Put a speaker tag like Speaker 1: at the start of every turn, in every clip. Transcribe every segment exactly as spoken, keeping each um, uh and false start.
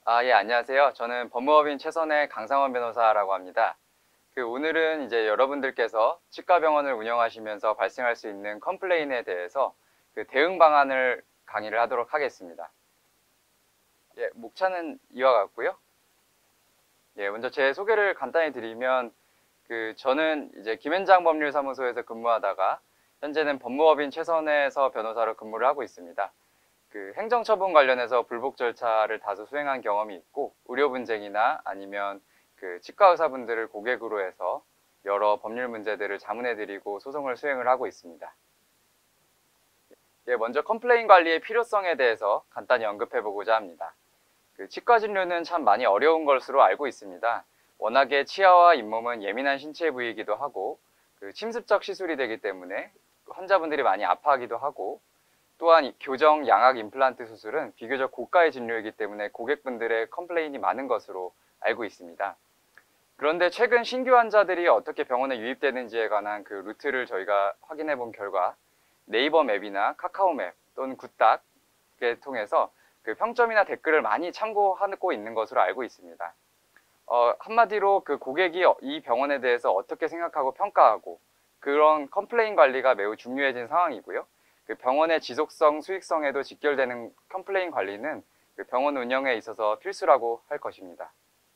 Speaker 1: 아, 예, 안녕하세요. 저는 법무법인 최선의 강상원 변호사라고 합니다. 그 오늘은 이제 여러분들께서 치과병원을 운영하시면서 발생할 수 있는 컴플레인에 대해서 그 대응 방안을 강의를 하도록 하겠습니다. 예, 목차는 이와 같고요. 예, 먼저 제 소개를 간단히 드리면 그 저는 이제 김현장 법률사무소에서 근무하다가 현재는 법무법인 최선에서 변호사로 근무를 하고 있습니다. 그 행정처분 관련해서 불복 절차를 다수 수행한 경험이 있고 의료 분쟁이나 아니면 그 치과 의사분들을 고객으로 해서 여러 법률 문제들을 자문해드리고 소송을 수행을 하고 있습니다. 예, 먼저 컴플레인 관리의 필요성에 대해서 간단히 언급해보고자 합니다. 그 치과 진료는 참 많이 어려운 것으로 알고 있습니다. 워낙에 치아와 잇몸은 예민한 신체 부위이기도 하고 그 침습적 시술이 되기 때문에 환자분들이 많이 아파하기도 하고 또한 교정, 양악, 임플란트 수술은 비교적 고가의 진료이기 때문에 고객분들의 컴플레인이 많은 것으로 알고 있습니다. 그런데 최근 신규 환자들이 어떻게 병원에 유입되는지에 관한 그 루트를 저희가 확인해 본 결과 네이버 맵이나 카카오 맵 또는 굿닥을 통해서 그 평점이나 댓글을 많이 참고하고 있는 것으로 알고 있습니다. 어, 한마디로 그 고객이 이 병원에 대해서 어떻게 생각하고 평가하고 그런 컴플레인 관리가 매우 중요해진 상황이고요. 그 병원의 지속성, 수익성에도 직결되는 컴플레인 관리는 그 병원 운영에 있어서 필수라고 할 것입니다.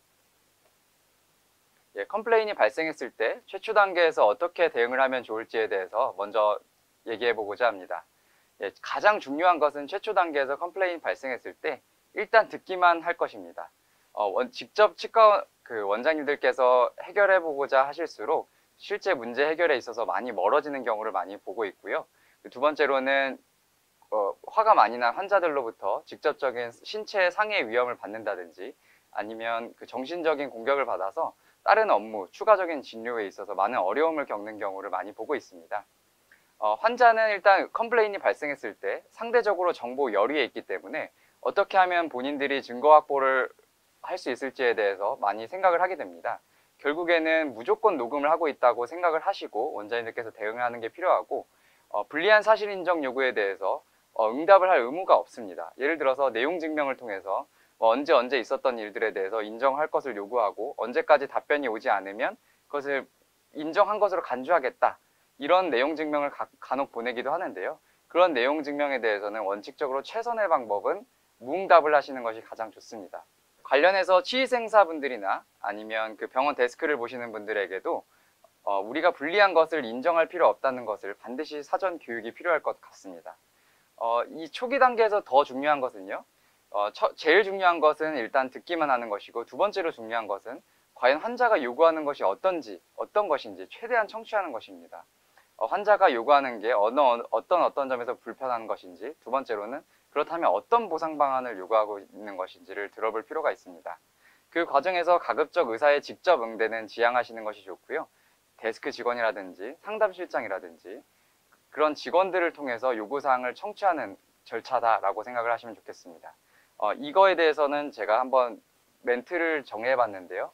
Speaker 1: 예, 컴플레인이 발생했을 때 최초 단계에서 어떻게 대응을 하면 좋을지에 대해서 먼저 얘기해 보고자 합니다. 예, 가장 중요한 것은 최초 단계에서 컴플레인이 발생했을 때 일단 듣기만 할 것입니다. 어, 원, 직접 치과 그 원장님들께서 해결해 보고자 하실수록 실제 문제 해결에 있어서 많이 멀어지는 경우를 많이 보고 있고요. 두 번째로는 어, 화가 많이 난 환자들로부터 직접적인 신체 상해 위험을 받는다든지 아니면 그 정신적인 공격을 받아서 다른 업무, 추가적인 진료에 있어서 많은 어려움을 겪는 경우를 많이 보고 있습니다. 어, 환자는 일단 컴플레인이 발생했을 때 상대적으로 정보 열의에 있기 때문에 어떻게 하면 본인들이 증거 확보를 할 수 있을지에 대해서 많이 생각을 하게 됩니다. 결국에는 무조건 녹음을 하고 있다고 생각을 하시고 원장님들께서 대응하는 게 필요하고 어, 불리한 사실 인정 요구에 대해서 어, 응답을 할 의무가 없습니다. 예를 들어서 내용 증명을 통해서 뭐 언제 언제 있었던 일들에 대해서 인정할 것을 요구하고 언제까지 답변이 오지 않으면 그것을 인정한 것으로 간주하겠다. 이런 내용 증명을 가, 간혹 보내기도 하는데요. 그런 내용 증명에 대해서는 원칙적으로 최선의 방법은 무응답을 하시는 것이 가장 좋습니다. 관련해서 치의생사분들이나 아니면 그 병원 데스크를 보시는 분들에게도 어, 우리가 불리한 것을 인정할 필요 없다는 것을 반드시 사전 교육이 필요할 것 같습니다. 어, 이 초기 단계에서 더 중요한 것은요. 어, 처, 제일 중요한 것은 일단 듣기만 하는 것이고 두 번째로 중요한 것은 과연 환자가 요구하는 것이 어떤지, 어떤 것인지 최대한 청취하는 것입니다. 어, 환자가 요구하는 게 어느, 어떤 어떤 점에서 불편한 것인지 두 번째로는 그렇다면 어떤 보상 방안을 요구하고 있는 것인지를 들어볼 필요가 있습니다. 그 과정에서 가급적 의사에 직접 응대는 지양하시는 것이 좋고요. 데스크 직원이라든지 상담실장이라든지 그런 직원들을 통해서 요구사항을 청취하는 절차다라고 생각을 하시면 좋겠습니다. 어, 이거에 대해서는 제가 한번 멘트를 정해봤는데요.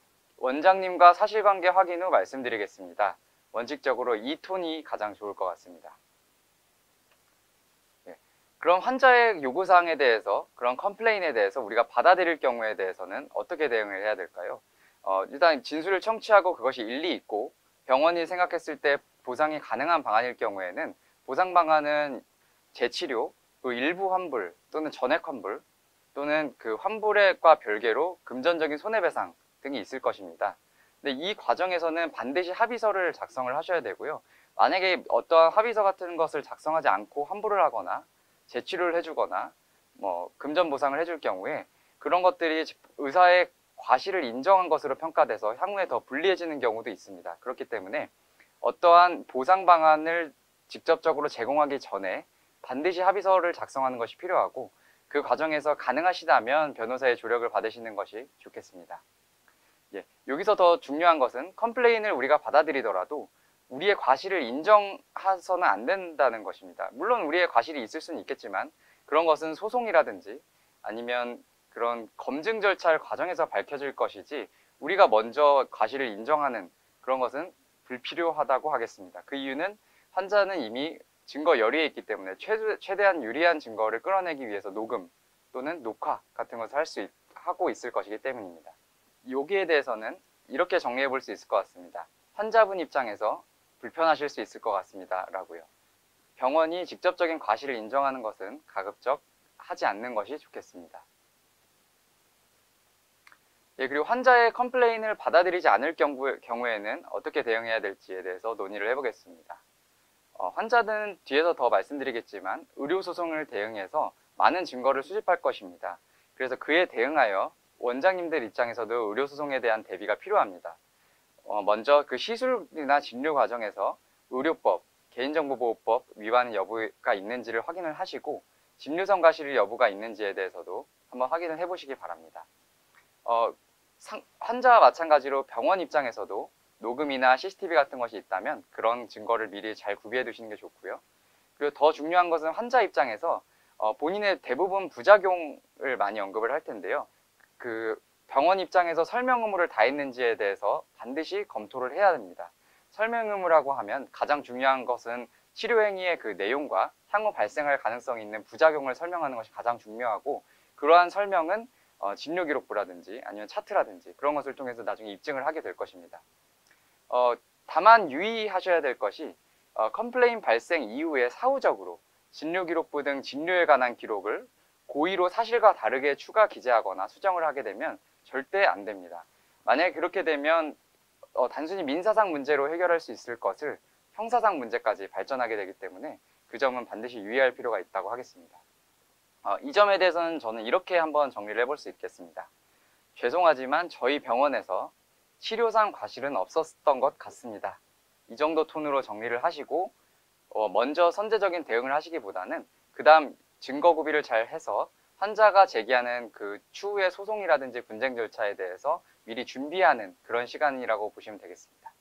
Speaker 1: 원장님과 사실관계 확인 후 말씀드리겠습니다. 원칙적으로 이 톤이 가장 좋을 것 같습니다. 예. 그럼 환자의 요구사항에 대해서 그런 컴플레인에 대해서 우리가 받아들일 경우에 대해서는 어떻게 대응을 해야 될까요? 어, 일단 진술을 청취하고 그것이 일리 있고 병원이 생각했을 때 보상이 가능한 방안일 경우에는 보상 방안은 재치료, 그 일부 환불 또는 전액 환불 또는 그 환불과 별개로 금전적인 손해배상 등이 있을 것입니다. 근데 이 과정에서는 반드시 합의서를 작성을 하셔야 되고요. 만약에 어떠한 합의서 같은 것을 작성하지 않고 환불을 하거나 재치료를 해주거나 뭐 금전 보상을 해줄 경우에 그런 것들이 의사의 과실을 인정한 것으로 평가돼서 향후에 더 불리해지는 경우도 있습니다. 그렇기 때문에 어떠한 보상 방안을 직접적으로 제공하기 전에 반드시 합의서를 작성하는 것이 필요하고 그 과정에서 가능하시다면 변호사의 조력을 받으시는 것이 좋겠습니다. 예, 여기서 더 중요한 것은 컴플레인을 우리가 받아들이더라도 우리의 과실을 인정해서는 안 된다는 것입니다. 물론 우리의 과실이 있을 수는 있겠지만 그런 것은 소송이라든지 아니면 그런 검증 절차를 과정에서 밝혀질 것이지 우리가 먼저 과실을 인정하는 그런 것은 불필요하다고 하겠습니다. 그 이유는 환자는 이미 증거 열의에 있기 때문에 최대, 최대한 유리한 증거를 끌어내기 위해서 녹음 또는 녹화 같은 것을 할 수 하고 있을 것이기 때문입니다. 여기에 대해서는 이렇게 정리해 볼 수 있을 것 같습니다. 환자분 입장에서 불편하실 수 있을 것 같습니다 라고요. 병원이 직접적인 과실을 인정하는 것은 가급적 하지 않는 것이 좋겠습니다. 예, 그리고 환자의 컴플레인을 받아들이지 않을 경우, 경우에는 어떻게 대응해야 될지에 대해서 논의를 해보겠습니다. 어, 환자는 뒤에서 더 말씀드리겠지만 의료소송을 대응해서 많은 증거를 수집할 것입니다. 그래서 그에 대응하여 원장님들 입장에서도 의료소송에 대한 대비가 필요합니다. 어, 먼저 그 시술이나 진료 과정에서 의료법, 개인정보보호법 위반 여부가 있는지를 확인을 하시고 진료성 과실 여부가 있는지에 대해서도 한번 확인을 해보시기 바랍니다. 어, 상, 환자와 마찬가지로 병원 입장에서도 녹음이나 씨씨티비 같은 것이 있다면 그런 증거를 미리 잘 구비해 두시는 게 좋고요. 그리고 더 중요한 것은 환자 입장에서 어, 본인의 대부분 부작용을 많이 언급을 할 텐데요. 그 병원 입장에서 설명 의무를 다했는지에 대해서 반드시 검토를 해야 됩니다. 설명 의무라고 하면 가장 중요한 것은 치료 행위의 그 내용과 향후 발생할 가능성이 있는 부작용을 설명하는 것이 가장 중요하고, 그러한 설명은 어, 진료 기록부라든지 아니면 차트라든지 그런 것을 통해서 나중에 입증을 하게 될 것입니다. 어, 다만 유의하셔야 될 것이 어, 컴플레인 발생 이후에 사후적으로 진료 기록부 등 진료에 관한 기록을 고의로 사실과 다르게 추가 기재하거나 수정을 하게 되면 절대 안 됩니다. 만약에 그렇게 되면 어, 단순히 민사상 문제로 해결할 수 있을 것을 형사상 문제까지 발전하게 되기 때문에 그 점은 반드시 유의할 필요가 있다고 하겠습니다. 어, 이 점에 대해서는 저는 이렇게 한번 정리를 해볼 수 있겠습니다. 죄송하지만 저희 병원에서 치료상 과실은 없었던 것 같습니다. 이 정도 톤으로 정리를 하시고 어, 먼저 선제적인 대응을 하시기보다는 그 다음 증거 구비를 잘 해서 환자가 제기하는 그 추후의 소송이라든지 분쟁 절차에 대해서 미리 준비하는 그런 시간이라고 보시면 되겠습니다.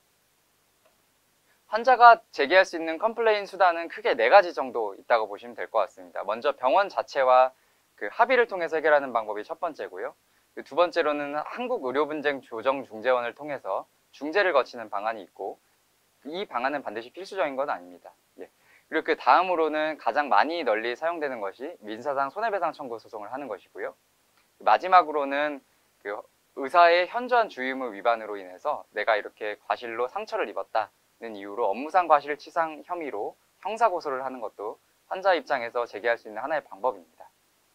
Speaker 1: 환자가 제기할 수 있는 컴플레인 수단은 크게 네 가지 정도 있다고 보시면 될 것 같습니다. 먼저 병원 자체와 그 합의를 통해서 해결하는 방법이 첫 번째고요. 두 번째로는 한국의료분쟁조정중재원을 통해서 중재를 거치는 방안이 있고, 이 방안은 반드시 필수적인 건 아닙니다. 예. 그리고 그 다음으로는 가장 많이 널리 사용되는 것이 민사상 손해배상 청구 소송을 하는 것이고요. 마지막으로는 그 의사의 현저한 주의의무 위반으로 인해서 내가 이렇게 과실로 상처를 입었다는 이유로 업무상 과실치상 혐의로 형사고소를 하는 것도 환자 입장에서 제기할 수 있는 하나의 방법입니다.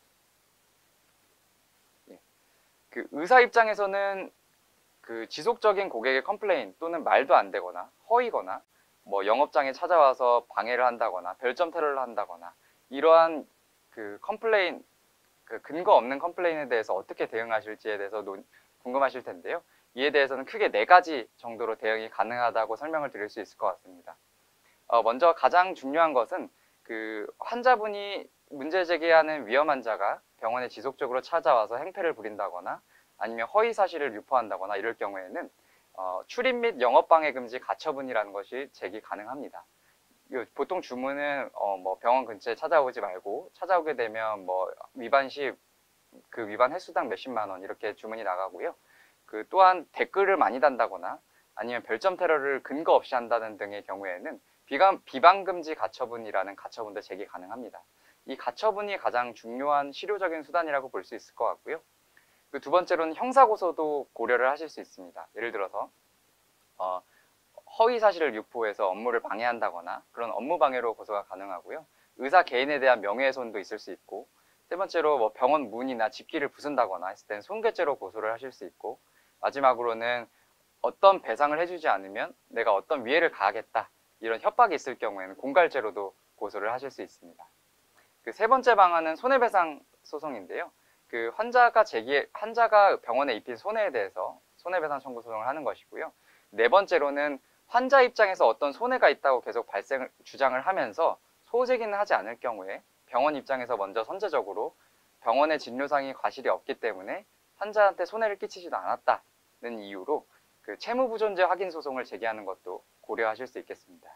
Speaker 1: 예. 그 의사 입장에서는 그 지속적인 고객의 컴플레인 또는 말도 안 되거나 허위거나 뭐 영업장에 찾아와서 방해를 한다거나 별점 테러를 한다거나 이러한 그 컴플레인, 그 근거 없는 컴플레인에 대해서 어떻게 대응하실지에 대해서 논, 궁금하실 텐데요. 이에 대해서는 크게 네 가지 정도로 대응이 가능하다고 설명을 드릴 수 있을 것 같습니다. 어, 먼저 가장 중요한 것은 그 환자분이 문제 제기하는 위험 환자가 병원에 지속적으로 찾아와서 행패를 부린다거나 아니면 허위 사실을 유포한다거나 이럴 경우에는 어, 출입 및 영업방해 금지 가처분이라는 것이 제기 가능합니다. 보통 주문은 어, 뭐 병원 근처에 찾아오지 말고, 찾아오게 되면 뭐 위반 시 그 위반 횟수당 몇십만 원 이렇게 주문이 나가고요. 그 또한 댓글을 많이 단다거나 아니면 별점 테러를 근거 없이 한다는 등의 경우에는 비방, 비방금지 가처분이라는 가처분도 제기 가능합니다. 이 가처분이 가장 중요한 실효적인 수단이라고 볼 수 있을 것 같고요. 그 두 번째로는 형사고소도 고려를 하실 수 있습니다. 예를 들어서 어, 허위 사실을 유포해서 업무를 방해한다거나 그런 업무 방해로 고소가 가능하고요. 의사 개인에 대한 명예훼손도 있을 수 있고, 세 번째로 뭐 병원 문이나 집기를 부순다거나 했을 때는 손괴죄로 고소를 하실 수 있고, 마지막으로는 어떤 배상을 해주지 않으면 내가 어떤 위해를 가하겠다 이런 협박이 있을 경우에는 공갈죄로도 고소를 하실 수 있습니다. 그 세 번째 방안은 손해배상 소송인데요. 그 환자가 제기 환자가 병원에 입힌 손해에 대해서 손해배상 청구 소송을 하는 것이고요. 네 번째로는 환자 입장에서 어떤 손해가 있다고 계속 발생을 주장을 하면서 소제기는 하지 않을 경우에 병원 입장에서 먼저 선제적으로 병원의 진료상의 과실이 없기 때문에 환자한테 손해를 끼치지도 않았다는 이유로 그 채무부존재 확인 소송을 제기하는 것도 고려하실 수 있겠습니다.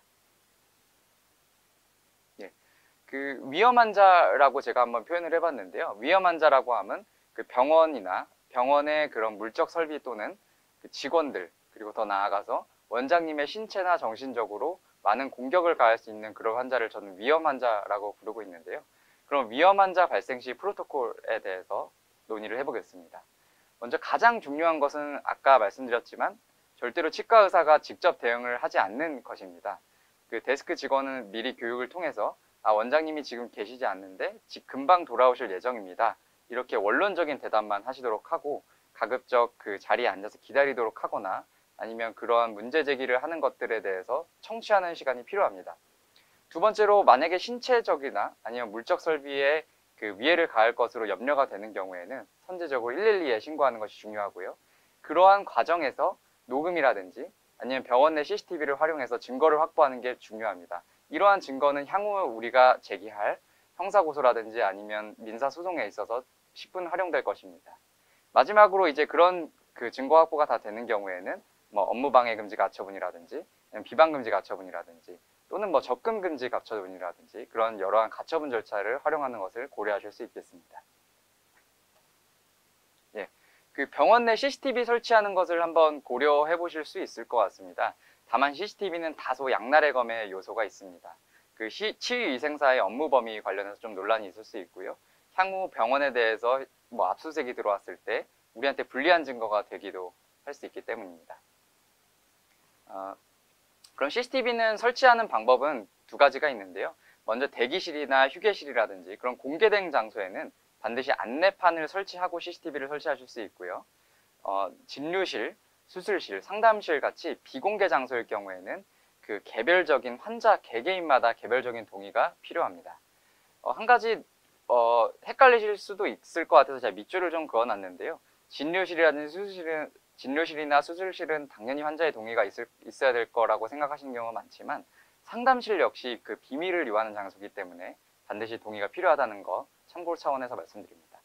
Speaker 1: 예. 그 위험 환자라고 제가 한번 표현을 해봤는데요. 위험 환자라고 하면 그 병원이나 병원의 그런 물적 설비 또는 그 직원들, 그리고 더 나아가서 원장님의 신체나 정신적으로 많은 공격을 가할 수 있는 그런 환자를 저는 위험 환자라고 부르고 있는데요. 그럼 위험 환자 발생 시 프로토콜에 대해서 논의를 해보겠습니다. 먼저 가장 중요한 것은 아까 말씀드렸지만 절대로 치과 의사가 직접 대응을 하지 않는 것입니다. 그 데스크 직원은 미리 교육을 통해서 아, 원장님이 지금 계시지 않는데 직 금방 돌아오실 예정입니다. 이렇게 원론적인 대답만 하시도록 하고 가급적 그 자리에 앉아서 기다리도록 하거나 아니면 그러한 문제 제기를 하는 것들에 대해서 청취하는 시간이 필요합니다. 두 번째로 만약에 신체적이나 아니면 물적 설비에 그 위해를 가할 것으로 염려가 되는 경우에는 선제적으로 일일이에 신고하는 것이 중요하고요. 그러한 과정에서 녹음이라든지 아니면 병원 내 씨씨티비를 활용해서 증거를 확보하는 게 중요합니다. 이러한 증거는 향후 우리가 제기할 형사고소라든지 아니면 민사소송에 있어서 십분 활용될 것입니다. 마지막으로 이제 그런 그 증거 확보가 다 되는 경우에는 뭐 업무방해 금지 가처분이라든지 비방 금지 가처분이라든지 또는 뭐 접근 금지 가처분이라든지 그런 여러한 가처분 절차를 활용하는 것을 고려하실 수 있겠습니다. 예, 그 병원 내 씨씨티비 설치하는 것을 한번 고려해 보실 수 있을 것 같습니다. 다만 씨씨티비는 다소 양날의 검의 요소가 있습니다. 그 시, 치의위생사의 업무 범위 관련해서 좀 논란이 있을 수 있고요. 향후 병원에 대해서 뭐 압수수색이 들어왔을 때 우리한테 불리한 증거가 되기도 할 수 있기 때문입니다. 어, 그럼 씨씨티비는 설치하는 방법은 두 가지가 있는데요. 먼저 대기실이나 휴게실이라든지 그런 공개된 장소에는 반드시 안내판을 설치하고 씨씨티비를 설치하실 수 있고요. 어, 진료실, 수술실, 상담실 같이 비공개 장소일 경우에는 그 개별적인 환자 개개인마다 개별적인 동의가 필요합니다. 어, 한 가지 어, 헷갈리실 수도 있을 것 같아서 제가 밑줄을 좀 그어놨는데요. 진료실이라든지 수술실은 진료실이나 수술실은 당연히 환자의 동의가 있을, 있어야 될 거라고 생각하시는 경우가 많지만 상담실 역시 그 비밀을 요하는 장소이기 때문에 반드시 동의가 필요하다는 거 참고 차원에서 말씀드립니다.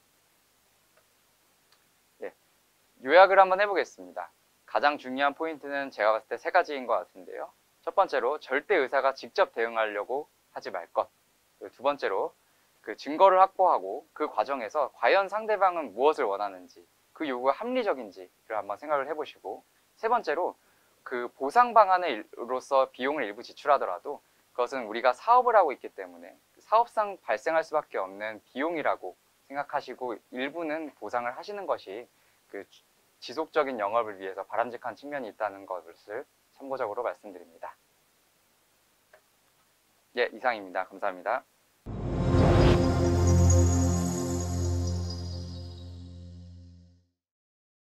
Speaker 1: 예, 요약을 한번 해보겠습니다. 가장 중요한 포인트는 제가 봤을 때 세 가지인 것 같은데요. 첫 번째로 절대 의사가 직접 대응하려고 하지 말 것. 그리고 두 번째로 그 증거를 확보하고 그 과정에서 과연 상대방은 무엇을 원하는지 그 요구가 합리적인지를 한번 생각을 해보시고 세 번째로 그 보상 방안으로서 비용을 일부 지출하더라도 그것은 우리가 사업을 하고 있기 때문에 사업상 발생할 수밖에 없는 비용이라고 생각하시고 일부는 보상을 하시는 것이 그 지속적인 영업을 위해서 바람직한 측면이 있다는 것을 참고적으로 말씀드립니다. 예, 이상입니다. 감사합니다.